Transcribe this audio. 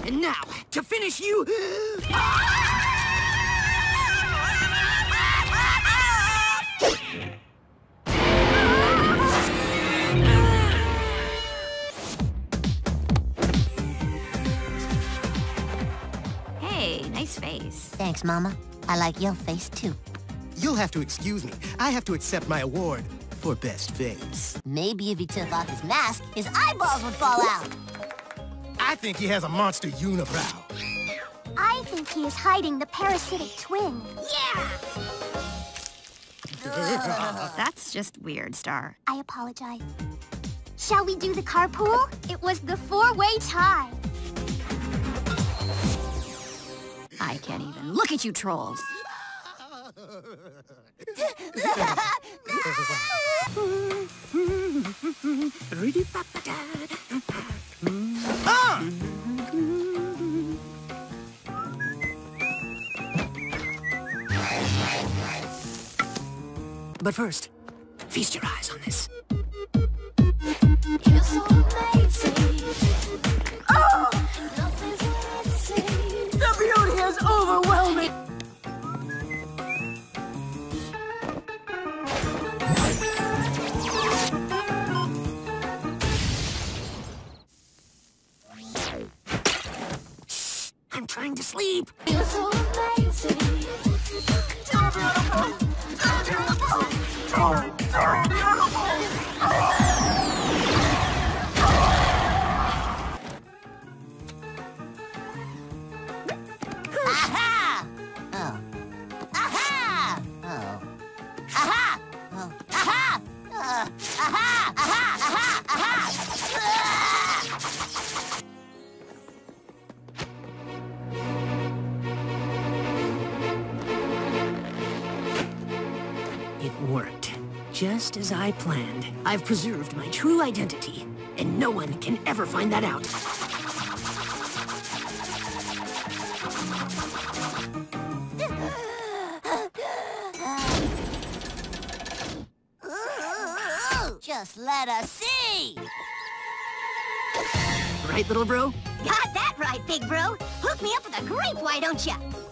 And now, to finish you... Hey, nice face. Thanks, Mama. I like your face, too. You'll have to excuse me. I have to accept my award for best face. Maybe if he took off his mask, his eyeballs would fall out. I think he has a monster unibrow. I think he is hiding the parasitic twin. Yeah! That's just weird, Star. I apologize. Shall we do the carpool? It was the four-way tie. I can't even look at you trolls. But first, feast your eyes on this. You're so amazing. Oh! The beauty is overwhelming! I'm trying to sleep. You're so amazing. So beautiful. So beautiful. So beautiful. Aha! Oh. Aha! Oh. Aha! Oh. Aha! Aha! Aha! Aha! Aha! It worked. Just as I planned. I've preserved my true identity, and no one can ever find that out. Just let us see! Right, little bro? Got that right, big bro. Hook me up with a grape, why don't ya?